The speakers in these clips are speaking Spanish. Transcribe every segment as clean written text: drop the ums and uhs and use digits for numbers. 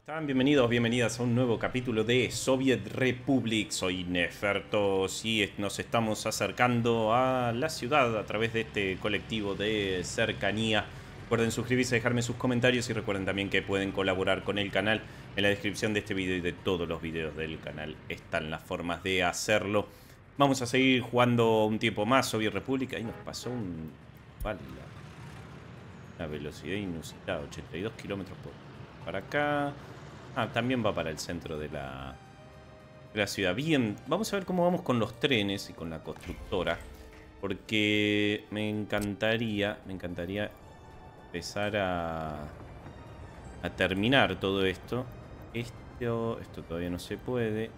Están bienvenidos, bienvenidas a un nuevo capítulo de Soviet Republic. Soy Nefertos y nos estamos acercando a la ciudad a través de este colectivo de cercanía. Recuerden suscribirse, dejarme sus comentarios y recuerden también que pueden colaborar con el canal. En la descripción de este video y de todos los videos del canal están las formas de hacerlo. Vamos a seguir jugando un tiempo más Soviet Republic. Ahí nos pasó un... Vale, una velocidad inusitada, 82 kilómetros por hora. Para acá... Ah, también va para el centro de la ciudad. Bien, vamos a ver cómo vamos con los trenes y con la constructora. Porque me encantaría empezar a terminar todo esto. Esto todavía no se puede.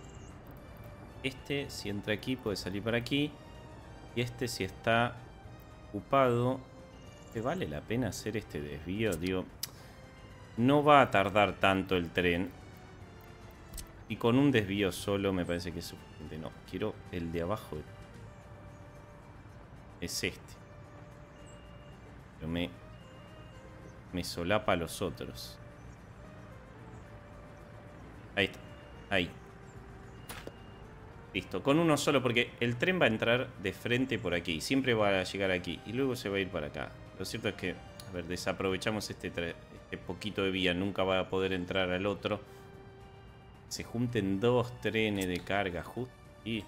Si entra aquí, puede salir para aquí. Y si está ocupado, ¿te vale la pena hacer este desvío? Digo... No va a tardar tanto el tren. Y con un desvío solo me parece que es suficiente. No, quiero el de abajo. Es este. Pero me solapa a los otros. Ahí está. Ahí. Listo. Con uno solo porque el tren va a entrar de frente por aquí. Siempre va a llegar aquí. Y luego se va a ir para acá. Lo cierto es que... A ver, desaprovechamos este poquito de vía. Nunca va a poder entrar al otro. Se junten dos trenes de carga justo y...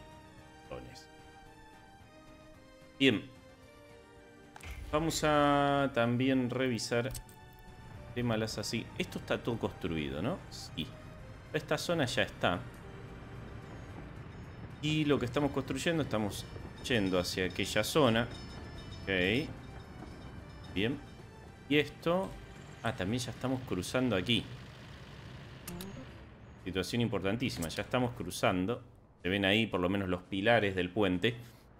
Bien. Vamos a también revisar temas así. Esto está todo construido, ¿no? Sí. Esta zona ya está. Y lo que estamos construyendo, estamos yendo hacia aquella zona. Ok. Bien. Y esto... Ah, también ya estamos cruzando aquí. Situación importantísima. Ya estamos cruzando. Se ven ahí por lo menos los pilares del puente.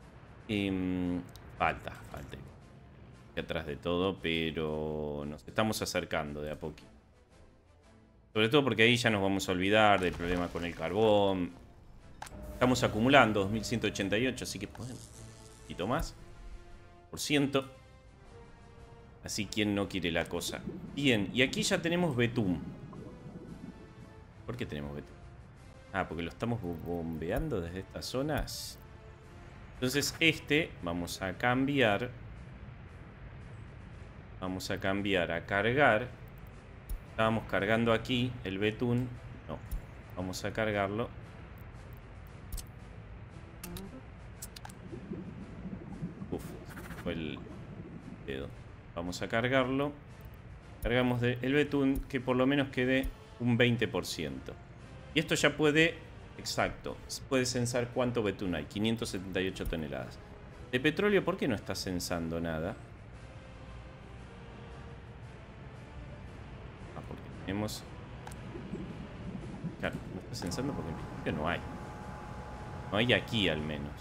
Falta. Aquí atrás de todo, pero nos estamos acercando de a poquito. Sobre todo porque ahí ya nos vamos a olvidar del problema con el carbón. Estamos acumulando 2188, así que podemos un poquito más. Por ciento. Así, ¿quién no quiere la cosa? Bien, y aquí ya tenemos betún. ¿Por qué tenemos betún? Ah, porque lo estamos bombeando desde estas zonas. Entonces vamos a cambiar. Vamos a cambiar a cargar. Estábamos cargando aquí el betún. No, vamos a cargarlo. Uf, fue el dedo. Vamos a cargarlo. Cargamos el betún, que por lo menos quede un 20%. Y esto ya puede... Exacto. Puede censar cuánto betún hay. 578 toneladas. De petróleo, ¿por qué no está censando nada? Ah, porque tenemos... Claro, no está censando porque en principio no hay. No hay aquí al menos.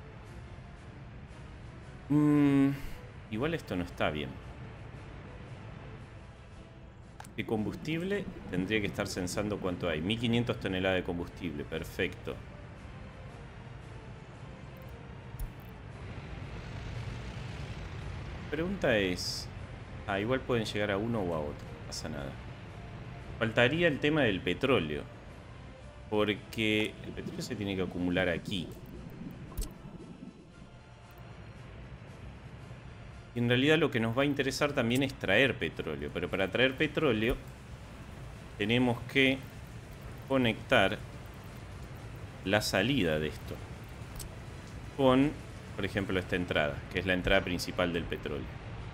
Igual esto no está bien. ¿Qué combustible? Tendría que estar censando cuánto hay. 1500 toneladas de combustible. Perfecto. La pregunta es... Ah, igual pueden llegar a uno o a otro. No pasa nada. Faltaría el tema del petróleo. Porque el petróleo se tiene que acumular aquí. Y en realidad lo que nos va a interesar también es traer petróleo. Pero para traer petróleo tenemos que conectar la salida de esto con, por ejemplo, esta entrada, que es la entrada principal del petróleo.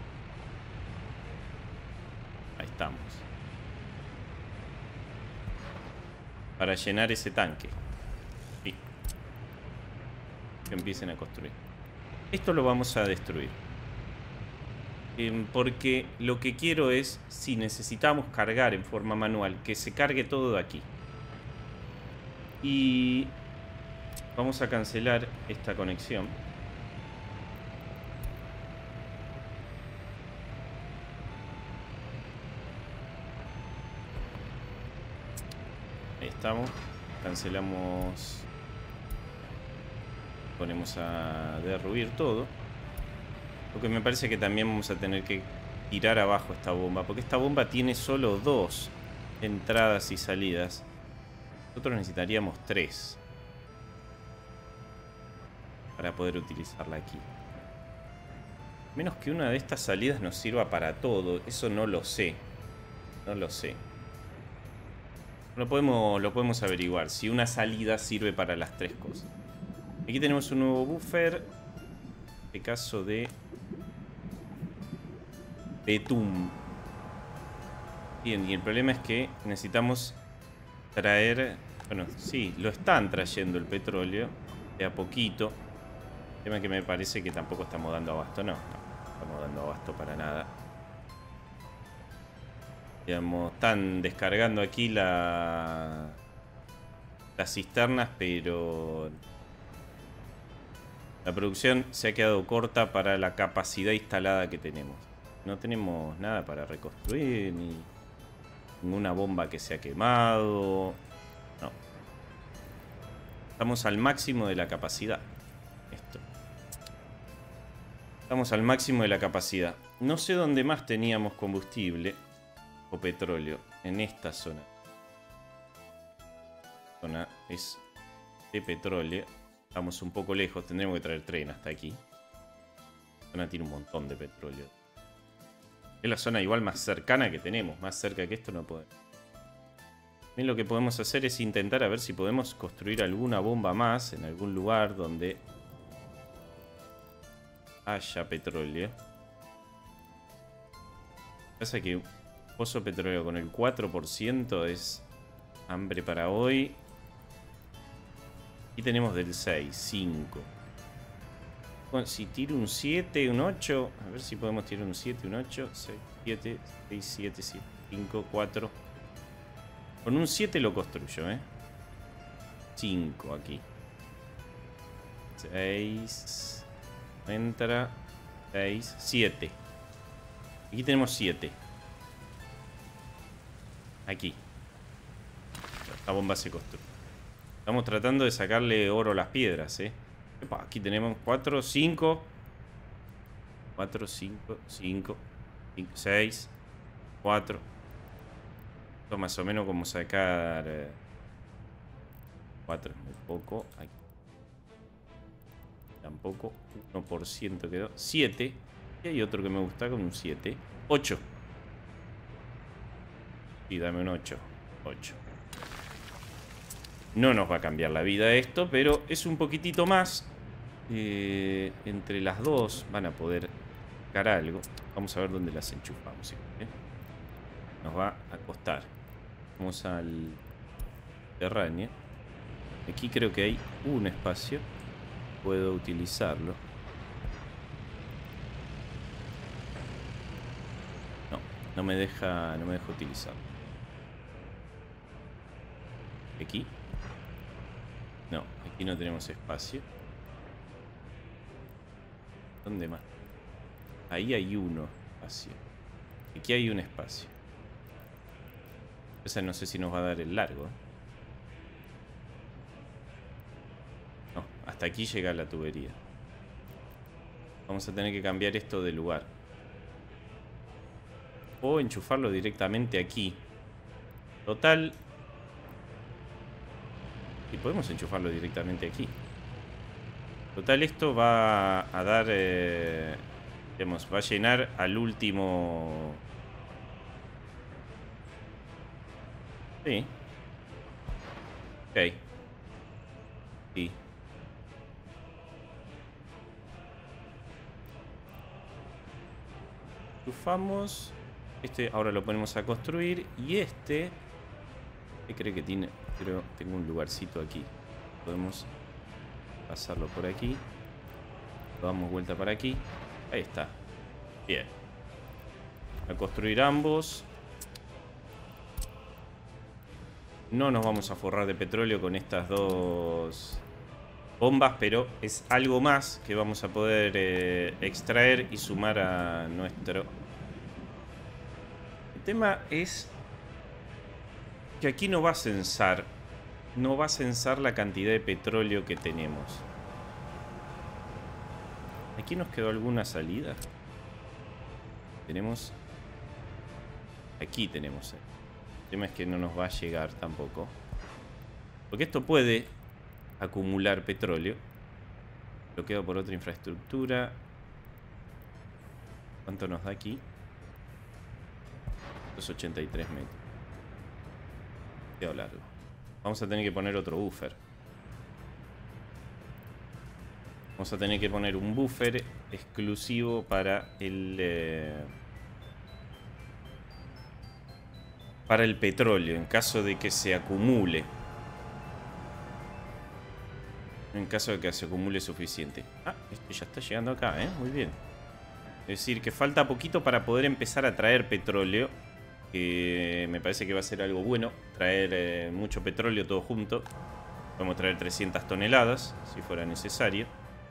Ahí estamos. Para llenar ese tanque. Sí. Que empiecen a construir. Esto lo vamos a destruir. Porque lo que quiero es, si necesitamos cargar en forma manual, que se cargue todo de aquí. Y vamos a cancelar esta conexión. Ahí estamos. Cancelamos. Ponemos a derruir todo. Porque me parece que también vamos a tener que tirar abajo esta bomba. Porque esta bomba tiene solo dos. entradas y salidas. Nosotros necesitaríamos 3 para poder utilizarla aquí. Menos que una de estas salidas nos sirva para todo. Eso no lo sé. No lo sé. Lo podemos averiguar. Si una salida sirve para las 3 cosas. Aquí tenemos un nuevo buffer. En este caso de Betum. Bien, y el problema es que necesitamos traer... Bueno, sí, lo están trayendo el petróleo de a poquito. El tema es que me parece que tampoco estamos dando abasto. No, no estamos dando abasto para nada. Digamos, están descargando aquí las cisternas, pero la producción se ha quedado corta para la capacidad instalada que tenemos. No tenemos nada para reconstruir, ni ninguna bomba que se ha quemado. No. Estamos al máximo de la capacidad. Esto. Estamos al máximo de la capacidad. No sé dónde más teníamos combustible o petróleo. En esta zona. La zona es de petróleo. Estamos un poco lejos. Tendremos que traer tren hasta aquí. La zona tiene un montón de petróleo. Es la zona igual más cercana que tenemos. Más cerca que esto no podemos. Bien, lo que podemos hacer es intentar a ver si podemos construir alguna bomba más en algún lugar donde haya petróleo. Pasa que un pozo petróleo con el 4% es hambre para hoy. Y tenemos del 6, 5. Bueno, si tiro un 7, un 8. A ver si podemos tirar un 7, un 8. 6, 7, 6, 7, 7, 5, 4. Con un 7 lo construyo, 5 aquí. 6. Entra. 6, 7. Aquí tenemos 7. Aquí. Esta bomba se construye. Estamos tratando de sacarle oro a las piedras, Epa, aquí tenemos 4, 5. 4, 5, 5, 6, 4. Esto más o menos como sacar 4, muy poco. Aquí. Tampoco. 1% quedó. 7. Y hay otro que me gusta con un 7. 8. Y dame un 8. 8. No nos va a cambiar la vida esto, pero es un poquitito más. Entre las dos van a poder sacar algo. Vamos a ver dónde las enchufamos. Nos va a costar. Vamos al terráneo. Aquí creo que hay un espacio. Puedo utilizarlo. No, no me deja utilizarlo. Aquí. No, aquí no tenemos espacio. ¿Dónde más? Ahí hay uno espacio. Aquí hay un espacio. Esa no sé si nos va a dar el largo. No, hasta aquí llega la tubería. Vamos a tener que cambiar esto de lugar. O enchufarlo directamente aquí. Total. Y podemos enchufarlo directamente aquí. Total, esto va a dar... digamos, va a llenar al último... Sí. Ok. Sí. Enchufamos. Este ahora lo ponemos a construir. Y este... ¿Qué cree que tiene? Creo que tengo un lugarcito aquí. Podemos pasarlo por aquí. Lo damos vuelta para aquí. Ahí está. Bien. A construir ambos. No nos vamos a forrar de petróleo con estas dos bombas, pero es algo más que vamos a poder extraer y sumar a nuestro... El tema es que aquí no va a censar. No va a censar la cantidad de petróleo que tenemos. Aquí nos quedó alguna salida. Tenemos... Aquí tenemos... tema es que no nos va a llegar tampoco. Porque esto puede acumular petróleo. Bloqueado por otra infraestructura. ¿Cuánto nos da aquí? 283 metros. Qué largo. Vamos a tener que poner otro buffer. Vamos a tener que poner un buffer exclusivo para el petróleo, en caso de que se acumule. En caso de que se acumule suficiente. Ah, esto ya está llegando acá, muy bien. Es decir, que falta poquito para poder empezar a traer petróleo. Que me parece que va a ser algo bueno. Traer mucho petróleo todo junto. Podemos traer 300 toneladas, si fuera necesario.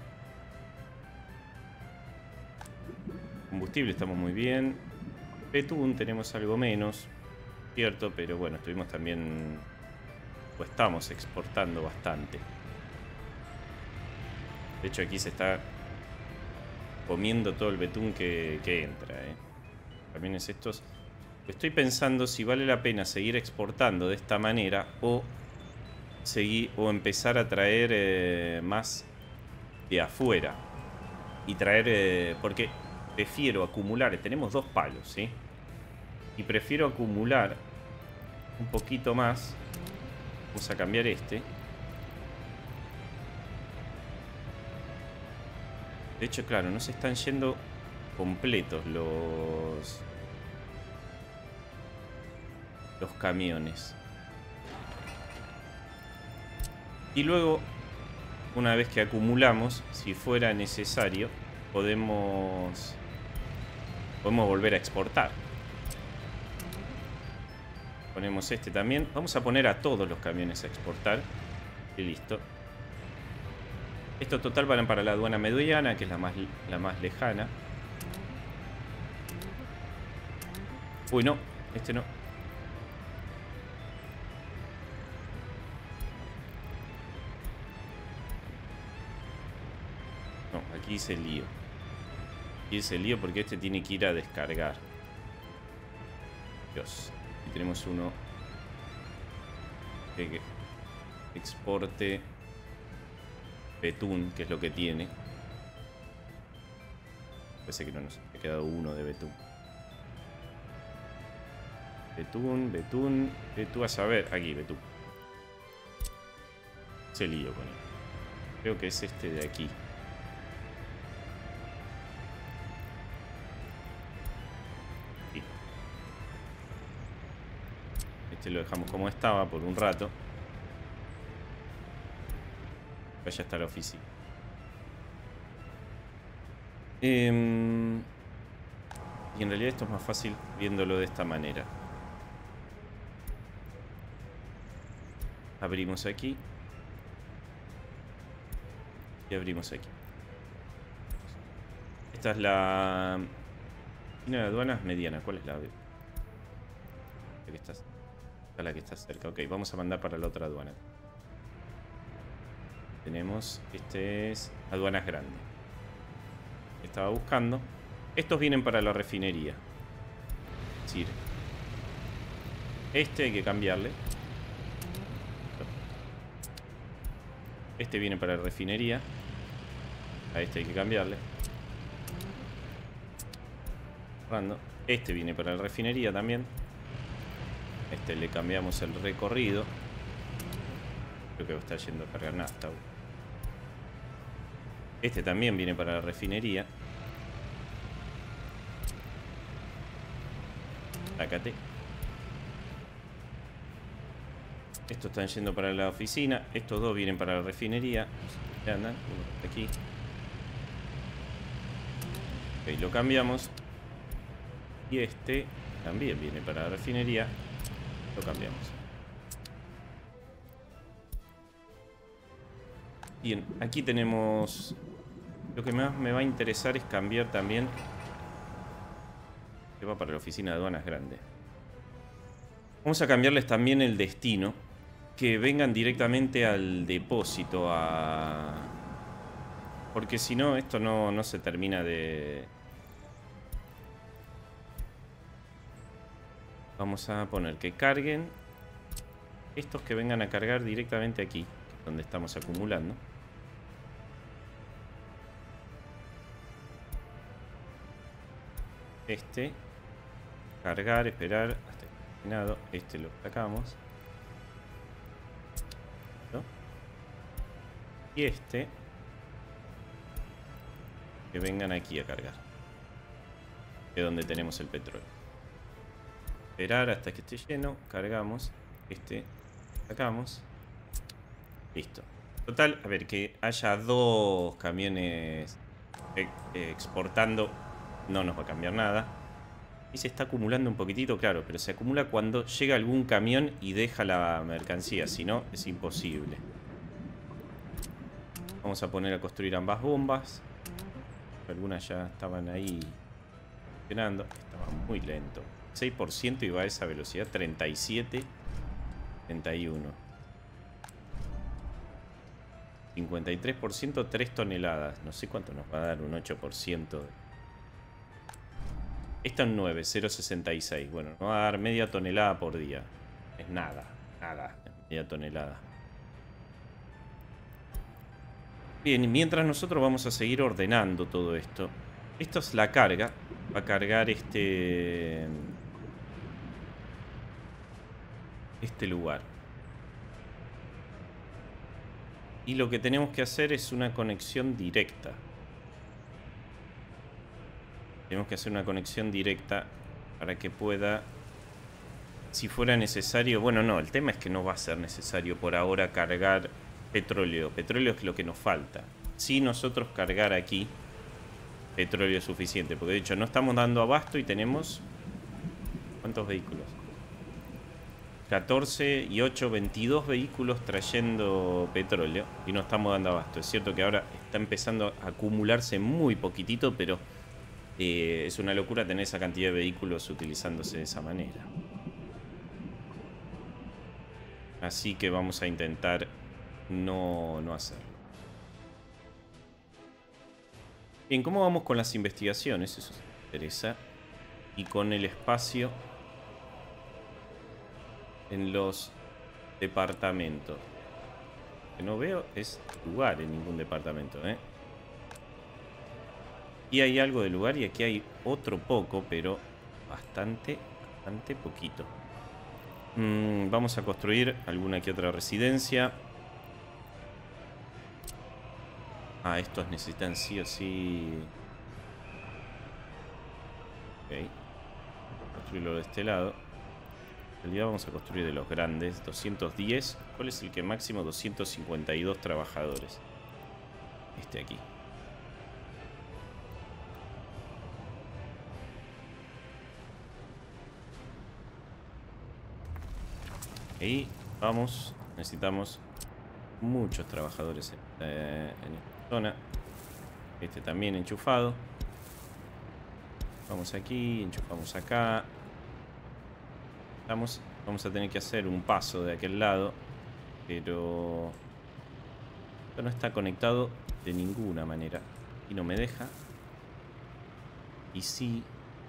Combustible estamos muy bien. Betún tenemos algo menos, cierto, pero bueno, estuvimos también, o estamos exportando bastante. De hecho aquí se está comiendo todo el betún que entra, Camiones estos. Estoy pensando si vale la pena seguir exportando de esta manera o empezar a traer más de afuera. Y traer, porque prefiero acumular, tenemos 2 palos, ¿sí? Y prefiero acumular un poquito más. Vamos a cambiar este. De hecho, claro, no se están yendo completos los camiones. Y luego, una vez que acumulamos, si fuera necesario, podemos volver a exportar. Ponemos este también. Vamos a poner a todos los camiones a exportar. Y listo. Esto total van para la aduana mediana, que es la más lejana. Uy, no. Este no. No, aquí hice el lío. Aquí hice el lío porque este tiene que ir a descargar. Dios. Aquí tenemos uno que exporte betún, que es lo que tiene. Parece que no nos ha quedado uno de betún. Betún. A saber, aquí, betún. Se lío con él. Creo que es este de aquí. Sí. Este lo dejamos como estaba por un rato. Ya está la oficina. Y en realidad esto es más fácil viéndolo de esta manera. Abrimos aquí. Y abrimos aquí. Esta es la oficina de aduanas mediana. ¿Cuál es la? La que está cerca. Ok, vamos a mandar para la otra aduana. Tenemos, este es aduanas grandes. Estaba buscando. Estos vienen para la refinería. Es decir, este hay que cambiarle. Este viene para la refinería. A este hay que cambiarle. Este viene para la refinería también. A este le cambiamos el recorrido. Creo que va a estar yendo a cargar nafta. Este también viene para la refinería. Sácate. Estos están yendo para la oficina. Estos dos vienen para la refinería. Ya andan. Uno está aquí. Ok, lo cambiamos. Y este también viene para la refinería. Lo cambiamos. Bien, aquí tenemos... Lo que más me va a interesar es cambiar también... Que va para la oficina de aduanas grande. Vamos a cambiarles también el destino. Que vengan directamente al depósito a... Porque si no, esto no se termina de... Vamos a poner que carguen estos, que vengan a cargar directamente aquí, donde estamos acumulando. Este, cargar, esperar hasta que esté terminado. Este lo sacamos. ¿No? Y este, que vengan aquí a cargar, que es donde tenemos el petróleo. Esperar hasta que esté lleno, cargamos. Este, sacamos. Listo. Total, a ver, que haya dos camiones exportando no nos va a cambiar nada. Y se está acumulando un poquitito, claro, pero se acumula cuando llega algún camión y deja la mercancía, si no es imposible. Vamos a poner a construir ambas bombas. Algunas ya estaban ahí funcionando. Estaba muy lento. 6% y va a esa velocidad. 37, 31. 53%, 3 toneladas. No sé cuánto nos va a dar un 8%. Esta es un 9, 0,66. Bueno, nos va a dar media tonelada por día. Es nada, nada. Media tonelada. Bien, mientras nosotros vamos a seguir ordenando todo esto. Esto es la carga. Va a cargar este lugar. Y lo que tenemos que hacer es una conexión directa. Tenemos que hacer una conexión directa para que pueda, si fuera necesario... Bueno, no, el tema es que no va a ser necesario por ahora cargar petróleo. Petróleo es lo que nos falta. Si nosotros cargar aquí, petróleo es suficiente. Porque de hecho no estamos dando abasto y tenemos... ¿Cuántos vehículos? 14 y 8, 22 vehículos trayendo petróleo. Y no estamos dando abasto. Es cierto que ahora está empezando a acumularse muy poquitito, pero... es una locura tener esa cantidad de vehículos utilizándose de esa manera. Así que vamos a intentar no hacerlo. Bien, ¿cómo vamos con las investigaciones? Eso me interesa. Y con el espacio en los departamentos. Lo que no veo es lugar en ningún departamento, ¿eh? Y hay algo de lugar y aquí hay otro poco, pero bastante poquito. Vamos a construir alguna que otra residencia. Ah, estos necesitan sí o sí. Ok. Construirlo de este lado. El día vamos a construir de los grandes. 210. ¿Cuál es el que máximo? 252 trabajadores. Este aquí. Ahí vamos. Necesitamos muchos trabajadores en esta zona. Este también enchufado. Vamos aquí, enchufamos acá. Vamos a tener que hacer un paso de aquel lado. Pero esto no está conectado de ninguna manera. Y no me deja. Y sí.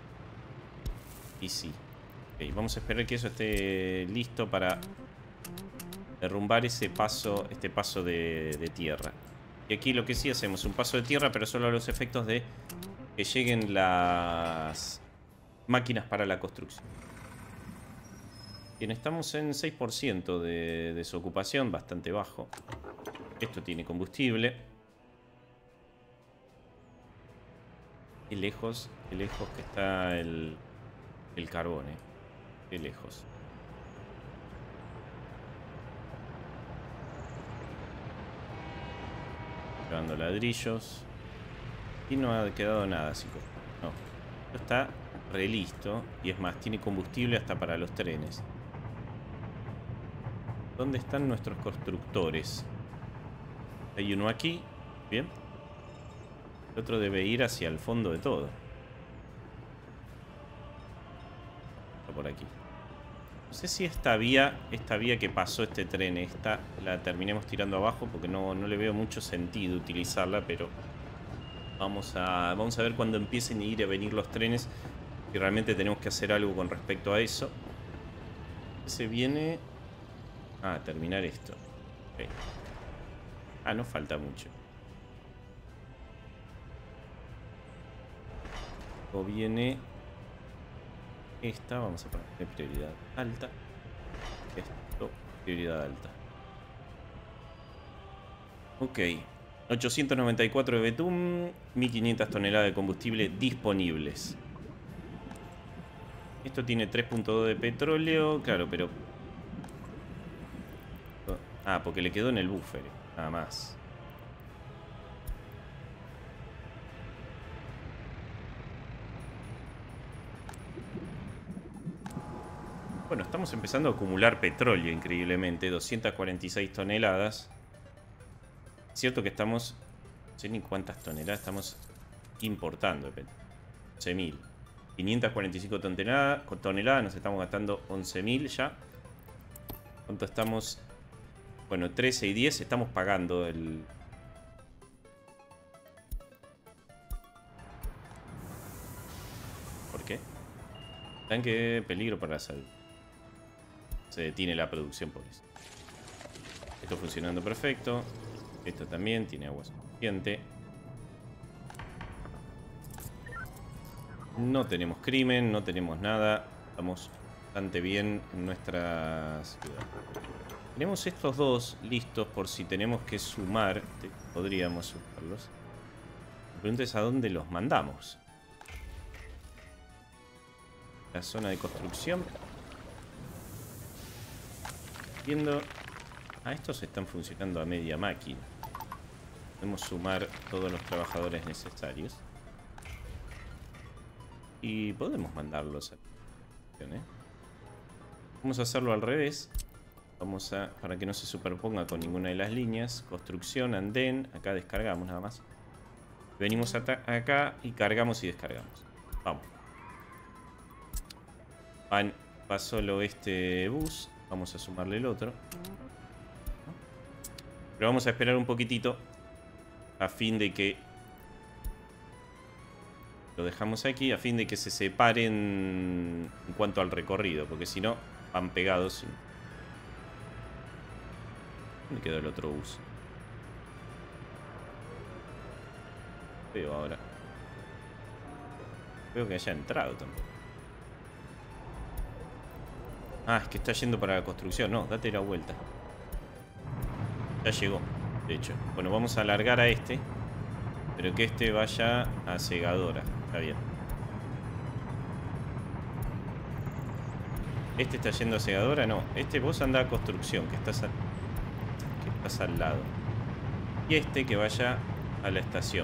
Y sí. Ok, vamos a esperar que eso esté listo para derrumbar ese paso, este paso de tierra. Y aquí lo que sí hacemos, un paso de tierra, pero solo a los efectos de que lleguen las máquinas para la construcción. Bien, estamos en 6% de desocupación, bastante bajo. Esto tiene combustible. Qué lejos que está el carbón, Qué lejos. Llevando ladrillos. Y no ha quedado nada, chicos. No. Esto está re listo. Y es más, tiene combustible hasta para los trenes. ¿Dónde están nuestros constructores? Hay uno aquí. Bien. El otro debe ir hacia el fondo de todo. Está por aquí. No sé si esta vía que pasó este tren, esta la terminemos tirando abajo porque no le veo mucho sentido utilizarla, pero vamos a ver cuando empiecen a ir a venir los trenes si realmente tenemos que hacer algo con respecto a eso. Se viene a terminar esto. Okay. Ah, no falta mucho. O viene esta, vamos a ponerle prioridad alta. Esto, prioridad alta. Ok. 894 de betún, 1500 toneladas de combustible disponibles. Esto tiene 3.2 de petróleo, claro, pero... Ah, porque le quedó en el buffer, nada más. Bueno, estamos empezando a acumular petróleo increíblemente, 246 toneladas. Cierto que estamos... No sé ni cuántas toneladas estamos importando de petróleo. 11.000. 545 toneladas, nos estamos gastando 11.000 ya. ¿Cuánto estamos? Bueno, 13 y 10 estamos pagando el... ¿Por qué? Tanque, peligro para la salud. Se detiene la producción por eso. Esto funcionando perfecto. Esto también tiene agua suficiente. No tenemos crimen, no tenemos nada. Estamos bastante bien en nuestra ciudad. Tenemos estos dos listos por si tenemos que sumar. Podríamos sumarlos. La pregunta es a dónde los mandamos. La zona de construcción. Viendo... Ah, estos están funcionando a media máquina. Podemos sumar todos los trabajadores necesarios. Y podemos mandarlos a... Vamos a hacerlo al revés. Vamos a... Para que no se superponga con ninguna de las líneas. Construcción, andén. Acá descargamos nada más. Venimos acá y cargamos y descargamos. Vamos. Va solo este bus. Vamos a sumarle el otro. Pero vamos a esperar un poquitito. A fin de que... Lo dejamos aquí a fin de que se separen en cuanto al recorrido. Porque si no, van pegados. ¿Dónde quedó el otro bus? Veo ahora. Veo que haya entrado tampoco. Ah, es que está yendo para la construcción. No, date la vuelta. Ya llegó, de hecho. Bueno, vamos a alargar a este. Pero que este vaya a segadora. Está bien. ¿Este está yendo a segadora? No. Este vos anda a construcción, que estás al lado. Y este que vaya a la estación.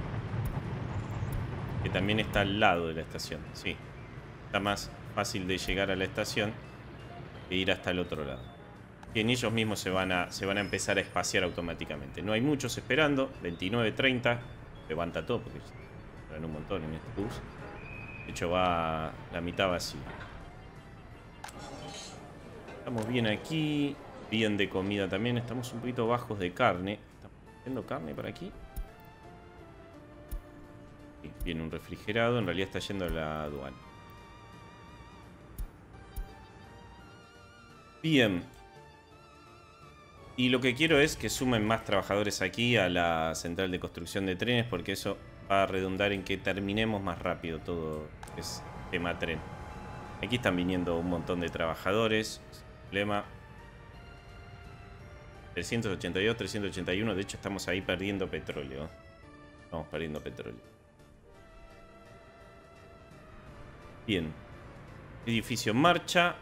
Que también está al lado de la estación. Sí. Está más fácil de llegar a la estación que ir hasta el otro lado. Bien, ellos mismos se van a empezar a espaciar automáticamente. No hay muchos esperando. 29, 30. Levanta todo porque van un montón en este bus. De hecho va la mitad vacía. Estamos bien aquí. Bien de comida también. Estamos un poquito bajos de carne. ¿Estamos haciendo carne por aquí? Viene un refrigerado. En realidad está yendo a la aduana. Bien. Y lo que quiero es que sumen más trabajadores aquí a la central de construcción de trenes, porque eso va a redundar en que terminemos más rápido todo es tema tren. Aquí están viniendo un montón de trabajadores. Problema. 382, 381. De hecho estamos ahí perdiendo petróleo. Estamos perdiendo petróleo. Bien. Edificio en marcha.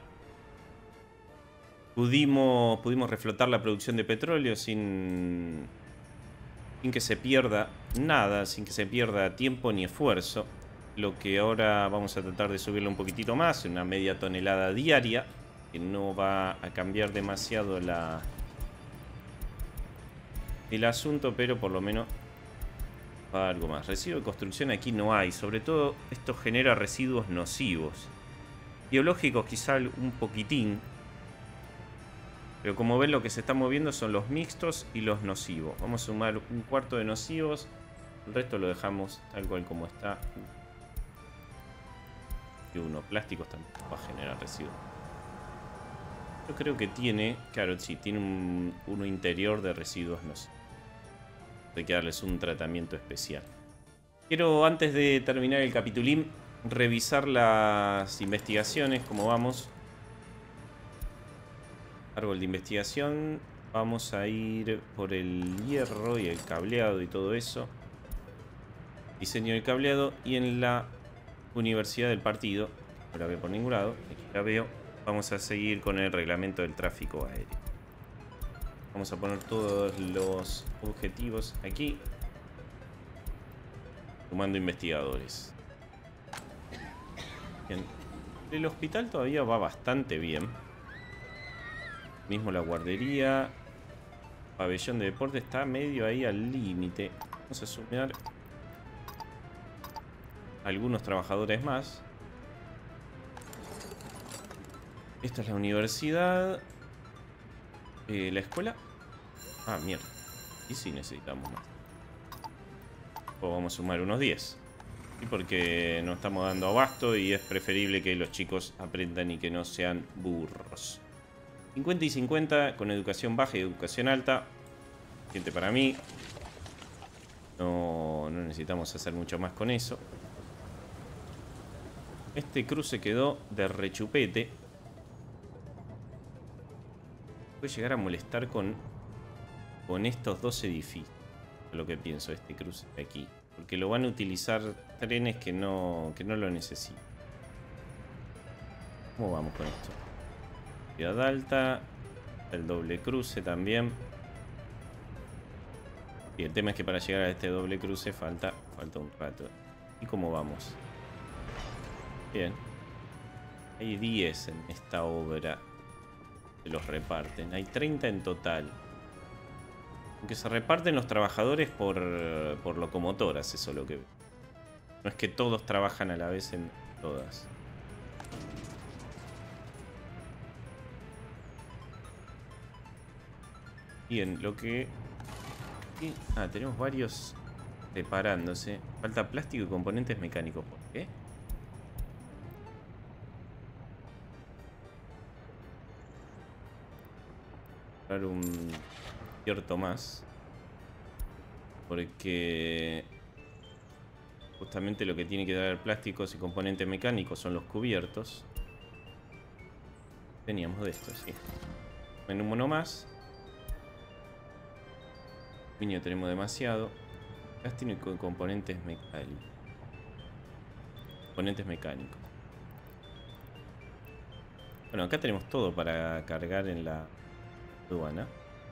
Pudimos reflotar la producción de petróleo sin que se pierda nada, sin que se pierda tiempo ni esfuerzo. Lo que ahora vamos a tratar de subirlo un poquitito más, una media tonelada diaria, que no va a cambiar demasiado el asunto, pero por lo menos va a algo más. Residuo de construcción aquí no hay, sobre todo esto genera residuos nocivos. Biológicos quizá un poquitín. Pero como ven, lo que se está moviendo son los mixtos y los nocivos. Vamos a sumar un cuarto de nocivos. El resto lo dejamos tal cual como está. Y uno, plásticos también va a generar residuos. Yo creo que tiene... Claro, sí, tiene uno interior de residuos, no sé. Hay que darles un tratamiento especial. Quiero, antes de terminar el capitulín, revisar las investigaciones, cómo vamos. Árbol de investigación. Vamos a ir por el hierro y el cableado y todo eso. Diseño del cableado. Y en la Universidad del Partido, no la veo por ningún lado, aquí la veo. Vamos a seguir con el reglamento del tráfico aéreo. Vamos a poner todos los objetivos aquí. Sumando investigadores. Bien. El hospital todavía va bastante bien. Mismo la guardería. Pabellón de deporte está medio ahí al límite. Vamos a sumar algunos trabajadores más. Esta es la universidad. La escuela. Ah, mierda. Y sí necesitamos más. O vamos a sumar unos 10. Y porque no estamos dando abasto y es preferible que los chicos aprendan y que no sean burros. 50 y 50 con educación baja y educación alta. Suficiente para mí. No necesitamos hacer mucho más con eso. Este cruce quedó de rechupete. Puede llegar a molestar con estos dos edificios. Es lo que pienso, este cruce de aquí. Porque lo van a utilizar trenes que no lo necesitan. ¿Cómo vamos con esto? Ciudad alta. El doble cruce también. Y el tema es que para llegar a este doble cruce falta un rato. ¿Y cómo vamos? Bien. Hay 10 en esta obra. Se los reparten. Hay 30 en total. Aunque se reparten los trabajadores por locomotoras, eso es lo que veo. No es que todos trabajan a la vez en todas. Bien, lo que... Ah, tenemos varios preparándose. Falta plástico y componentes mecánicos. ¿Por qué? Un cierto más. Porque justamente lo que tiene que dar plásticos y componentes mecánicos son los cubiertos. Teníamos de esto, sí. En un mono más. Aluminio tenemos demasiado. Plástico y componentes mecánicos. Componentes mecánicos. Bueno, acá tenemos todo para cargar en la aduana.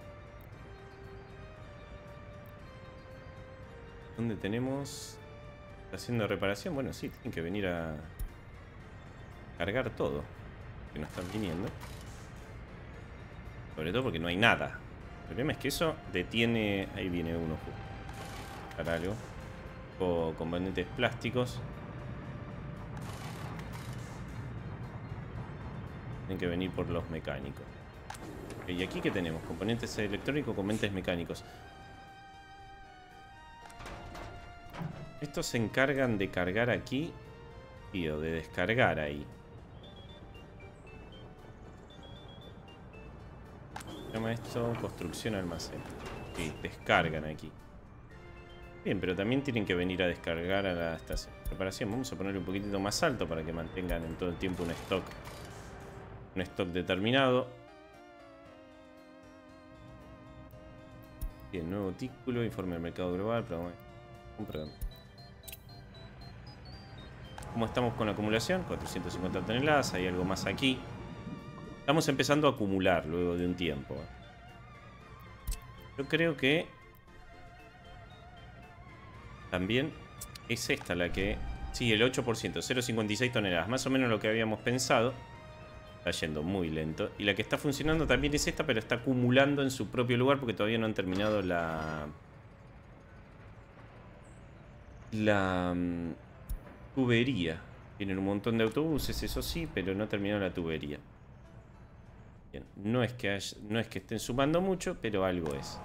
¿Dónde tenemos? Haciendo reparación. Bueno, sí, tienen que venir a cargar todo. Que no están viniendo. Sobre todo porque no hay nada. El problema es que eso detiene... Ahí viene uno. Para algo. O componentes plásticos. Tienen que venir por los mecánicos. Y aquí que tenemos componentes electrónicos, componentes mecánicos. Estos se encargan de cargar aquí y o de descargar ahí. Se llama esto construcción almacén. Sí, descargan aquí. Bien, pero también tienen que venir a descargar a la estación de preparación. Vamos a ponerle un poquitito más alto para que mantengan en todo el tiempo un stock. Un stock determinado. Bien, nuevo título, informe del mercado global, perdón. ¿Cómo estamos con la acumulación? 450 toneladas, hay algo más aquí. Estamos empezando a acumular luego de un tiempo. Yo creo que también es esta la que... Sí, el 8%, 0,56 toneladas, más o menos lo que habíamos pensado. Está yendo muy lento. Y la que está funcionando también es esta, pero está acumulando en su propio lugar porque todavía no han terminado la tubería. Tienen un montón de autobuses, eso sí, pero no terminaron la tubería. Bien, no es que estén sumando mucho, pero algo es.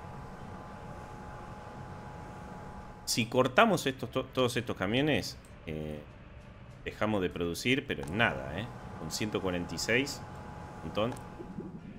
Si cortamos todos estos camiones, dejamos de producir, pero en nada, con 146, un montón.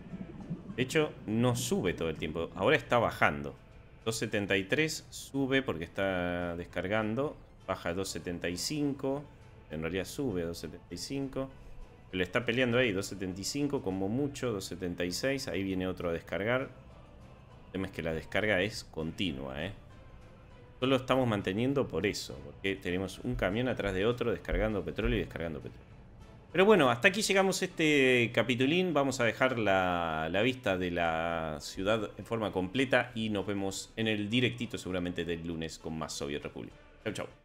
De hecho, no sube todo el tiempo. Ahora está bajando. 273 sube porque está descargando. Baja a 275. En realidad sube a 275. Le está peleando ahí. 275 como mucho. 276. Ahí viene otro a descargar. El tema es que la descarga es continua, ¿eh? Solo estamos manteniendo por eso. Porque tenemos un camión atrás de otro descargando petróleo y descargando petróleo. Pero bueno, hasta aquí llegamos este capitulín. Vamos a dejar la vista de la ciudad en forma completa y nos vemos en el directito seguramente del lunes con más Soviet Republic. Chau, chau.